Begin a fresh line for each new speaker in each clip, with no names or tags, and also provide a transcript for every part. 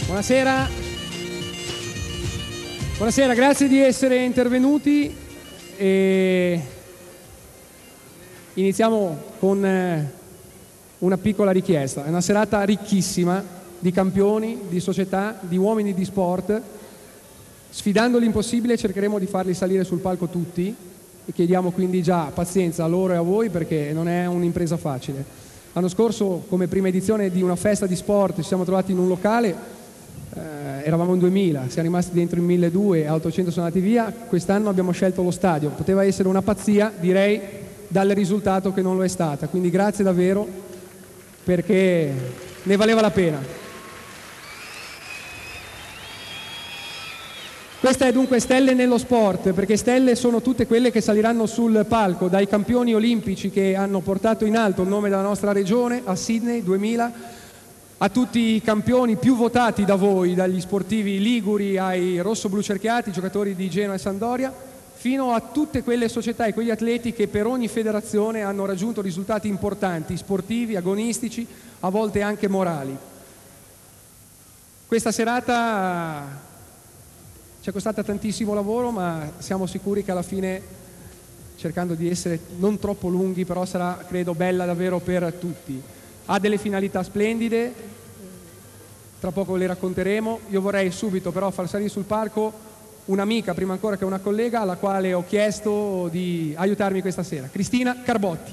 Buonasera. Buonasera, grazie di essere intervenuti. E iniziamo con una piccola richiesta. È una serata ricchissima di campioni, di società, di uomini di sport. Sfidando l'impossibile cercheremo di farli salire sul palco tutti e chiediamo quindi già pazienza a loro e a voi perché non è un'impresa facile. L'anno scorso, come prima edizione di una festa di sport, ci siamo trovati in un locale, eravamo in 2000, siamo rimasti dentro in 1200 e 800 sono andati via. Quest'anno abbiamo scelto lo stadio, poteva essere una pazzia, direi, dal risultato che non lo è stata, quindi grazie davvero perché ne valeva la pena. Questa è dunque Stelle nello sport, perché stelle sono tutte quelle che saliranno sul palco, dai campioni olimpici che hanno portato in alto il nome della nostra regione a Sydney 2000, a tutti i campioni più votati da voi, dagli sportivi liguri ai rosso-blu cerchiati, giocatori di Genoa e Sampdoria, fino a tutte quelle società e quegli atleti che per ogni federazione hanno raggiunto risultati importanti, sportivi, agonistici, a volte anche morali. Questa serata ci è costata tantissimo lavoro, ma siamo sicuri che alla fine, cercando di essere non troppo lunghi, però sarà, credo, bella davvero per tutti. Ha delle finalità splendide, tra poco le racconteremo. Io vorrei subito però far salire sul palco un'amica, prima ancora che una collega, alla quale ho chiesto di aiutarmi questa sera, Cristina Carbotti.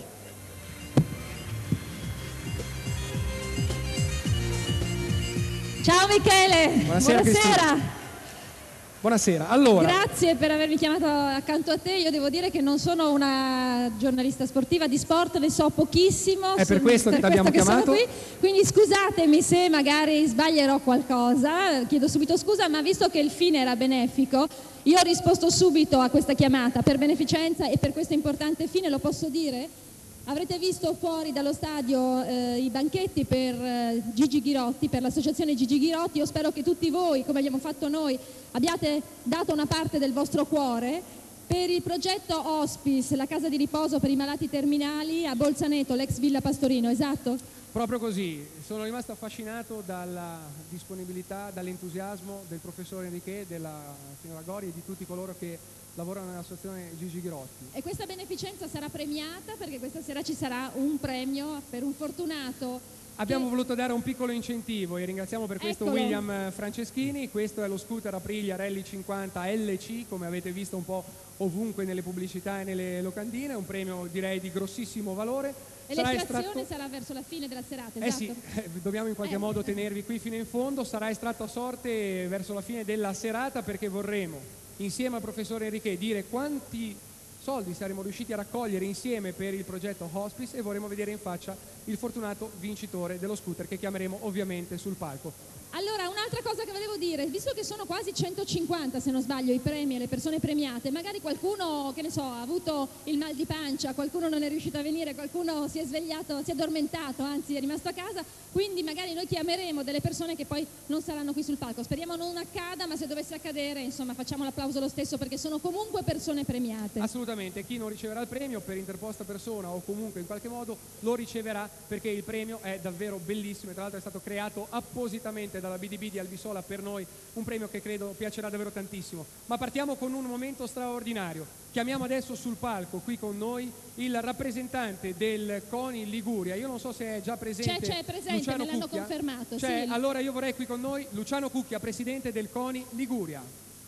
Ciao Michele, buonasera.
Buonasera, allora.
Grazie per avermi chiamato accanto a te. Io devo dire che non sono una giornalista sportiva, di sport ne so pochissimo.
È per questo che ti abbiamo chiamato.
Qui. Quindi scusatemi se magari sbaglierò qualcosa, chiedo subito scusa, ma visto che il fine era benefico, io ho risposto subito a questa chiamata per beneficenza e per questo importante fine, lo posso dire? Avrete visto fuori dallo stadio i banchetti per Gigi Ghirotti, per l'associazione Gigi Ghirotti. Io spero che tutti voi, come abbiamo fatto noi, abbiate dato una parte del vostro cuore per il progetto Hospice, la casa di riposo per i malati terminali a Bolzaneto, l'ex Villa Pastorino, esatto?
Proprio così, sono rimasto affascinato dalla disponibilità, dall'entusiasmo del professore Enrique, della signora Gori e di tutti coloro che lavorano nell'associazione Gigi Ghirotti.
E questa beneficenza sarà premiata perché questa sera ci sarà un premio per un fortunato.
Abbiamo voluto dare un piccolo incentivo e ringraziamo per questo William Franceschini. Questo è lo scooter Aprilia Rally 50 LC, come avete visto un po' ovunque nelle pubblicità e nelle locandine, un premio direi di grossissimo valore.
E l'estrazione sarà verso la fine della serata, esatto?
Sì, dobbiamo in qualche modo tenervi qui fino in fondo, sarà estratto a sorte verso la fine della serata perché vorremmo, insieme al professore Enrique, dire quanti soldi saremo riusciti a raccogliere insieme per il progetto Hospice e vorremmo vedere in faccia il fortunato vincitore dello scooter che chiameremo ovviamente sul palco.
Allora, un'altra cosa che volevo dire, visto che sono quasi 150 se non sbaglio i premi e le persone premiate, magari qualcuno, che ne so, ha avuto il mal di pancia, qualcuno non è riuscito a venire, qualcuno si è svegliato, si è addormentato, anzi è rimasto a casa, quindi magari noi chiameremo delle persone che poi non saranno qui sul palco. Speriamo non accada, ma se dovesse accadere, insomma, facciamo l'applauso lo stesso perché sono comunque persone premiate.
Assolutamente, chi non riceverà il premio per interposta persona o comunque in qualche modo lo riceverà perché il premio è davvero bellissimo e tra l'altro è stato creato appositamente dalla BDB di Albisola per noi, un premio che credo piacerà davvero tantissimo. Ma partiamo con un momento straordinario. Chiamiamo adesso sul palco qui con noi il rappresentante del CONI Liguria. Io non so se è già presente.
C'è presente,
Luciano
me l'hanno
Cucchia.
confermato. Sì.
Allora io vorrei qui con noi Luciano Cucchia, presidente del CONI Liguria.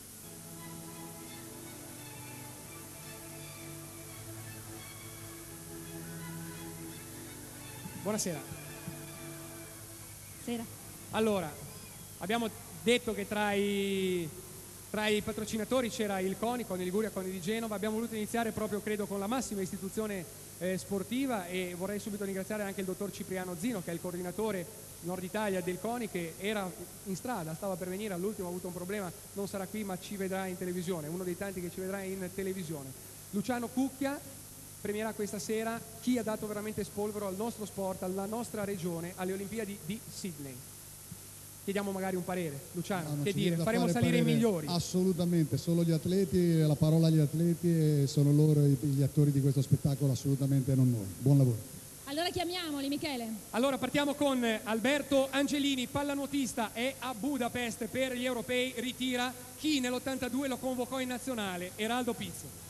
Buonasera.
Sera.
Allora, abbiamo detto che tra i patrocinatori c'era il CONI Liguria, CONI di Genova. Abbiamo voluto iniziare proprio, credo, con la massima istituzione sportiva e vorrei subito ringraziare anche il dottor Cipriano Zino, che è il coordinatore Nord Italia del CONI, che era in strada, stava per venire, all'ultimo ha avuto un problema, non sarà qui ma ci vedrà in televisione, uno dei tanti che ci vedrà in televisione. Luciano Cucchia premierà questa sera chi ha dato veramente spolvero al nostro sport, alla nostra regione, alle Olimpiadi di Sydney. Chiediamo magari un parere. Luciano, che dire? Faremo salire i migliori.
Assolutamente, solo gli atleti, la parola agli atleti e sono loro gli attori di questo spettacolo, assolutamente non noi. Buon lavoro.
Allora chiamiamoli, Michele.
Allora partiamo con Alberto Angelini, pallanuotista, è a Budapest per gli europei, ritira. Chi nell'82 lo convocò in nazionale? Eraldo Pizzo.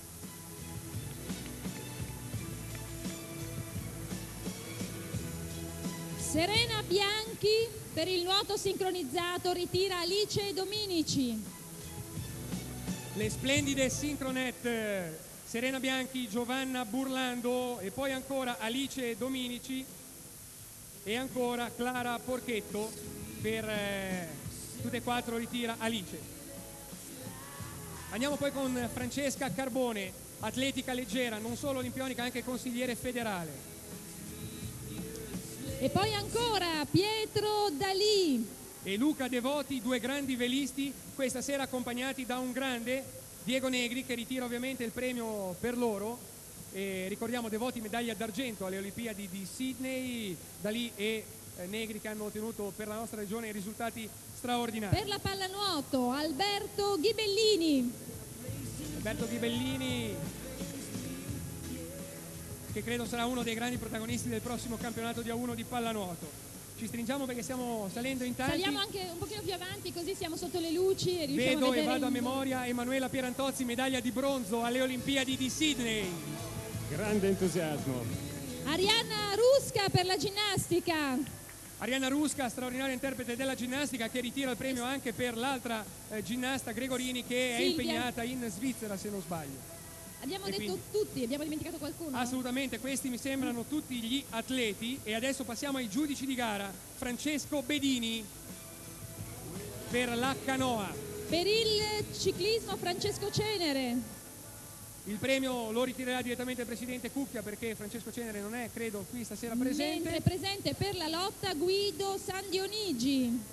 Serena Bianchi per il nuoto sincronizzato ritira Alice Dominici.
Le splendide sincronet Serena Bianchi, Giovanna Burlando e poi ancora Alice Dominici e ancora Clara Porchetto per tutte e quattro ritira Alice. Andiamo poi con Francesca Carbone, atletica leggera, non solo olimpionica, anche consigliere federale.
E poi ancora Pietro Dalì
e Luca Devoti, due grandi velisti, questa sera accompagnati da un grande, Diego Negri, che ritira ovviamente il premio per loro. E ricordiamo Devoti medaglia d'argento alle Olimpiadi di Sydney, Dalì e Negri che hanno ottenuto per la nostra regione risultati straordinari.
Per la pallanuoto Alberto Ghibellini.
Alberto Ghibellini, che credo sarà uno dei grandi protagonisti del prossimo campionato di A1 di pallanuoto. Ci stringiamo perché stiamo salendo in tanti.
Saliamo anche un pochino più avanti, così siamo sotto le luci e riusciamo
Vedo
a vedere.
E vado a memoria Emanuela Pierantozzi, medaglia di bronzo alle Olimpiadi di Sydney.
Grande entusiasmo.
Arianna Rusca per la ginnastica.
Arianna Rusca, straordinaria interprete della ginnastica, che ritira il premio anche per l'altra ginnasta Gregorini, che è impegnata in Svizzera se non sbaglio.
Abbiamo detto tutti, abbiamo dimenticato qualcuno?
Assolutamente, questi mi sembrano tutti gli atleti e adesso passiamo ai giudici di gara. Francesco Bedini per la canoa.
Per il ciclismo Francesco Cenere.
Il premio lo ritirerà direttamente il presidente Cucchia perché Francesco Cenere non è, credo, qui stasera presente.
Mentre presente per la lotta Guido San Dionigi.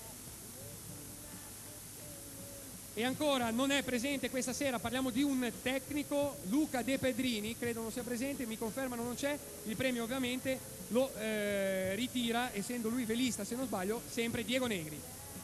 E ancora non è presente questa sera, parliamo di un tecnico, Luca De Pedrini, credo non sia presente, mi confermano non c'è, il premio ovviamente lo ritira, essendo lui velista se non sbaglio, sempre Diego Negri.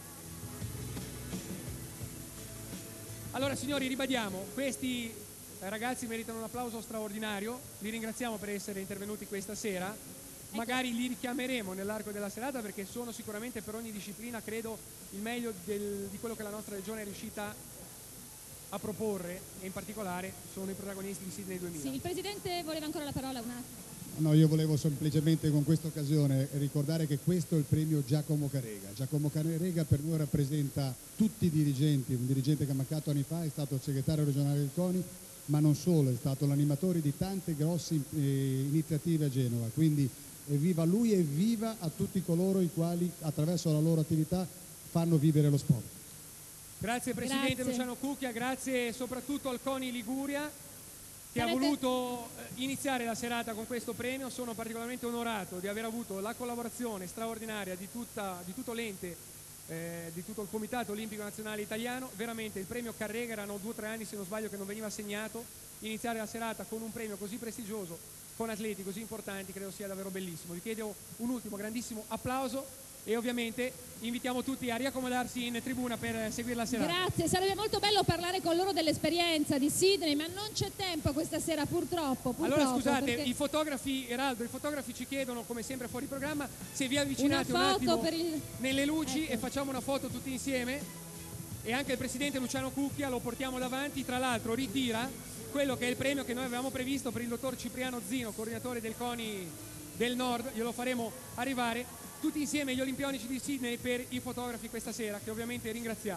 Allora signori, ribadiamo, questi ragazzi meritano un applauso straordinario, li ringraziamo per essere intervenuti questa sera, magari li richiameremo nell'arco della serata perché sono sicuramente per ogni disciplina, credo, il meglio di quello che la nostra regione è riuscita a proporre e in particolare sono i protagonisti di Sydney 2000.
Sì, il presidente voleva ancora la parola un attimo.
No, io volevo semplicemente con questa occasione ricordare che questo è il premio Giacomo Carrega. Giacomo Carrega per noi rappresenta tutti i dirigenti, un dirigente che è mancato anni fa, è stato il segretario regionale del CONI, ma non solo, è stato l'animatore di tante grosse iniziative a Genova, quindi evviva lui e evviva a tutti coloro i quali attraverso la loro attività fanno vivere lo sport.
Grazie Presidente. Grazie. Luciano Cucchia, grazie soprattutto al CONI Liguria che ha voluto iniziare la serata con questo premio. Sono particolarmente onorato di aver avuto la collaborazione straordinaria di tutto l'ente, di tutto il Comitato Olimpico Nazionale Italiano. Veramente il premio Carrega, erano 2 o 3 anni se non sbaglio che non veniva assegnato. Iniziare la serata con un premio così prestigioso, con atleti così importanti, credo sia davvero bellissimo. Vi chiedo un ultimo grandissimo applauso e ovviamente invitiamo tutti a riaccomodarsi in tribuna per seguire la serata.
Grazie, sarebbe molto bello parlare con loro dell'esperienza di Sydney, ma non c'è tempo questa sera purtroppo.
Allora scusate,
perché...
i fotografi, Eraldo, i fotografi ci chiedono come sempre fuori programma se vi avvicinate un attimo nelle luci e facciamo una foto tutti insieme, e anche il presidente Luciano Cucchia lo portiamo davanti. Tra l'altro ritira quello che è il premio che noi avevamo previsto per il dottor Cipriano Zino, coordinatore del CONI del Nord, glielo faremo arrivare tutti insieme gli olimpionici di Sydney per i fotografi questa sera, che ovviamente ringraziamo.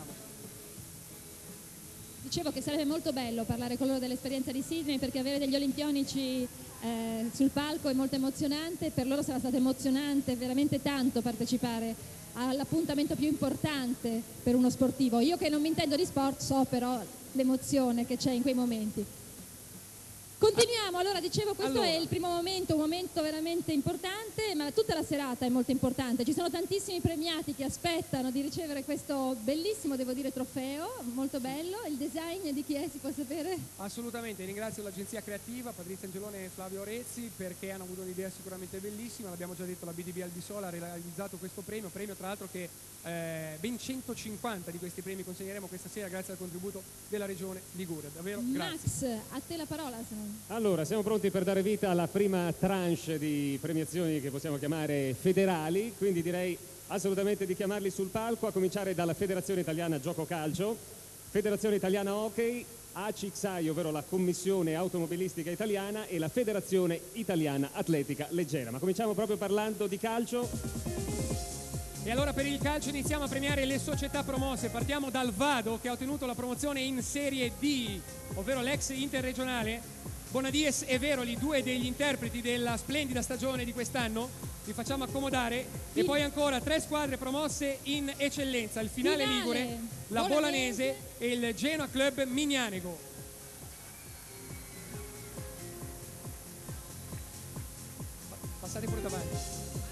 Dicevo che sarebbe molto bello parlare con loro dell'esperienza di Sydney, perché avere degli olimpionici sul palco è molto emozionante, per loro sarà stato emozionante veramente tanto partecipare all'appuntamento più importante per uno sportivo. Io che non mi intendo di sport so però l'emozione che c'è in quei momenti. Continuiamo, allora dicevo questo è il primo momento, un momento veramente importante, ma tutta la serata è molto importante. Ci sono tantissimi premiati che aspettano di ricevere questo bellissimo, devo dire, trofeo, molto bello. Il design di chi è, si può sapere?
Assolutamente, ringrazio l'agenzia creativa, Patrizia Angelone e Flavio Rezzi, perché hanno avuto un'idea sicuramente bellissima. L'abbiamo già detto, la BDB Albisola ha realizzato questo premio tra l'altro che ben 150 di questi premi consegneremo questa sera grazie al contributo della regione Liguria. Davvero grazie.
Max, a te la parola. Se non
Allora, siamo pronti per dare vita alla prima tranche di premiazioni che possiamo chiamare federali, quindi direi assolutamente di chiamarli sul palco, a cominciare dalla Federazione Italiana Gioco Calcio, Federazione Italiana Hockey, ACIXAI, ovvero la Commissione Automobilistica Italiana, e la Federazione Italiana Atletica Leggera. Ma cominciamo proprio parlando di calcio.
E allora per il calcio iniziamo a premiare le società promosse. Partiamo dal Vado, che ha ottenuto la promozione in Serie D, ovvero l'ex interregionale. Bonadies e Veroli, due degli interpreti della splendida stagione di quest'anno, vi facciamo accomodare. E poi ancora 3 squadre promosse in eccellenza, il finale ligure, la Bolanese e il Genoa Club Mignanego. Passate pure davanti.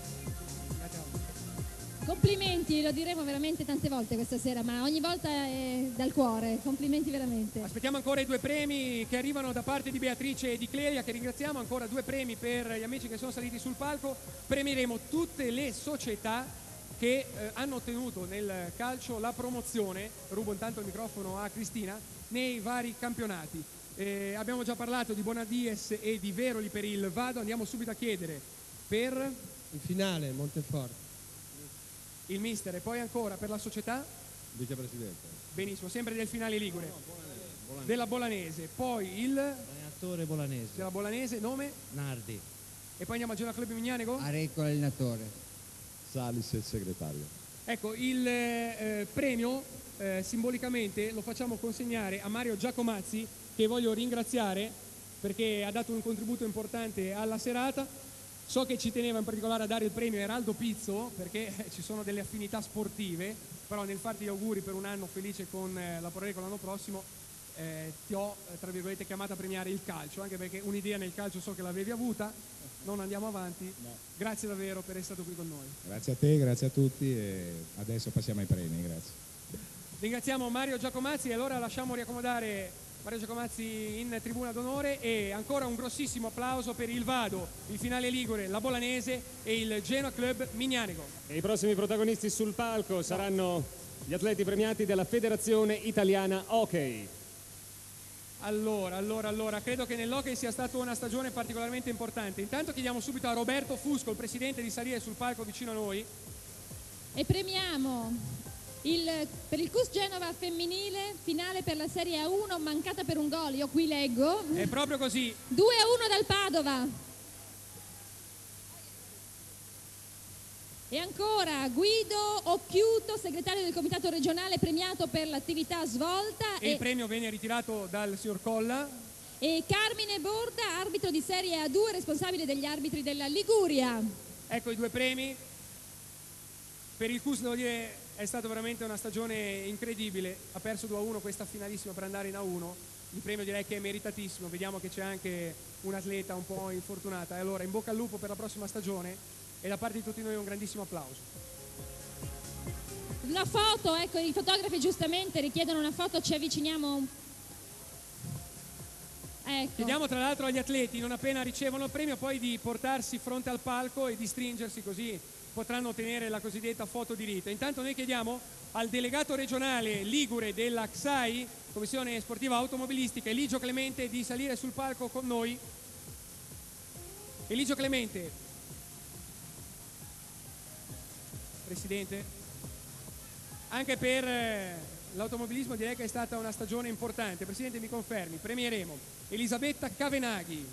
Complimenti, lo diremo veramente tante volte questa sera, ma ogni volta è dal cuore. Complimenti veramente.
Aspettiamo ancora i 2 premi che arrivano da parte di Beatrice e di Clelia, che ringraziamo. Ancora 2 premi per gli amici che sono saliti sul palco. Premieremo tutte le società che hanno ottenuto nel calcio la promozione. Rubo intanto il microfono a Cristina, nei vari campionati. Abbiamo già parlato di Bonadies e di Veroli per il Vado. Andiamo subito a chiedere per
il finale Monteforte,
il mister, e poi ancora per la società
Vicepresidente.
benissimo, sempre del finale ligure, della Bolanese, poi il
Allenatore Bolanese.
della Bolanese, nome,
Nardi.
e poi andiamo a Genoa Club Mignanego.
Arecco allenatore.
Salis il segretario.
Ecco, il premio simbolicamente lo facciamo consegnare a Mario Giacomazzi, che voglio ringraziare perché ha dato un contributo importante alla serata. So che ci teneva in particolare a dare il premio Eraldo Pizzo, perché ci sono delle affinità sportive, però nel farti gli auguri per un anno felice con la Proreco l'anno prossimo, ti ho, tra virgolette, chiamato a premiare il calcio, anche perché un'idea nel calcio so che l'avevi avuta. Non andiamo avanti. No. Grazie davvero per essere stato qui con noi.
Grazie a te, grazie a tutti, e adesso passiamo ai premi, grazie.
Ringraziamo Mario Giacomazzi, e allora lasciamo riaccomodare Mario Giacomazzi in tribuna d'onore, e ancora un grossissimo applauso per il Vado, il finale ligure, la Bolanese e il Genoa Club Mignanego.
E i prossimi protagonisti sul palco saranno gli atleti premiati della Federazione Italiana Hockey.
Allora, credo che nell'hockey sia stata una stagione particolarmente importante. Intanto chiediamo subito a Roberto Fusco, il presidente, di salire sul palco vicino a noi.
E premiamo per il CUS Genova femminile, finale per la Serie A1, mancata per un gol, io qui leggo.
È proprio così.
2-1 dal Padova. E ancora Guido Occhiuto, segretario del comitato regionale, premiato per l'attività svolta.
E il premio viene ritirato dal signor Colla.
E Carmine Borda, arbitro di Serie A2, responsabile degli arbitri della Liguria.
Ecco i 2 premi. Per il CUS, devo dire, è stata veramente una stagione incredibile. Ha perso 2-1 questa finalissima per andare in A1. Il premio direi che è meritatissimo. Vediamo che c'è anche un'atleta un po' infortunata. E allora in bocca al lupo per la prossima stagione, e da parte di tutti noi un grandissimo applauso.
Una foto, ecco, i fotografi giustamente richiedono una foto, ci avviciniamo. Ecco.
Chiediamo tra l'altro agli atleti, non appena ricevono il premio, poi di portarsi fronte al palco e di stringersi, così potranno ottenere la cosiddetta foto di rito. Intanto noi chiediamo al delegato regionale ligure della XAI, Commissione Sportiva Automobilistica, Eligio Clemente, di salire sul palco con noi. Eligio Clemente, presidente, anche per l'automobilismo direi che è stata una stagione importante. Presidente, mi confermi, premieremo Elisabetta Cavenaghi.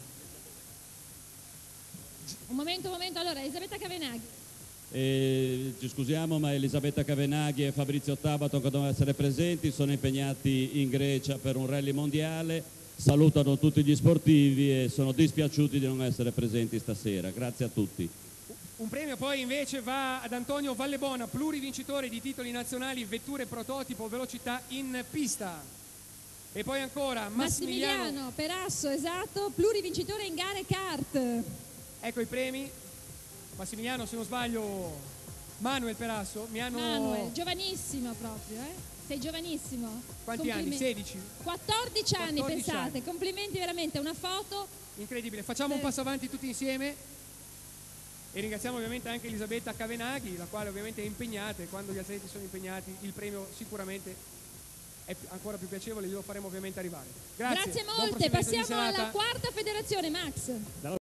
Un momento, allora Elisabetta Cavenaghi.
Ci scusiamo, ma Elisabetta Cavenaghi e Fabrizio Tabato, che devono essere presenti, sono impegnati in Grecia per un rally mondiale, salutano tutti gli sportivi e sono dispiaciuti di non essere presenti stasera. Grazie a tutti.
Un premio poi invece va ad Antonio Vallebona, plurivincitore di titoli nazionali, vetture prototipo, velocità in pista. E poi ancora
Massimiliano Perasso, esatto, plurivincitore in gare kart.
Ecco i premi. Massimiliano, se non sbaglio, Manuel Perasso.
Manuel, giovanissimo proprio, sei giovanissimo.
Quanti anni? 16?
14 anni, pensate, anni. Complimenti veramente, una foto
incredibile. Facciamo un passo avanti tutti insieme e ringraziamo ovviamente anche Elisabetta Cavenaghi, la quale ovviamente è impegnata, e quando gli atleti sono impegnati il premio sicuramente è ancora più piacevole, glielo faremo ovviamente arrivare. Grazie,
Grazie
buon
molte,
proseguimento di
passiamo
serata.
alla quarta federazione, Max.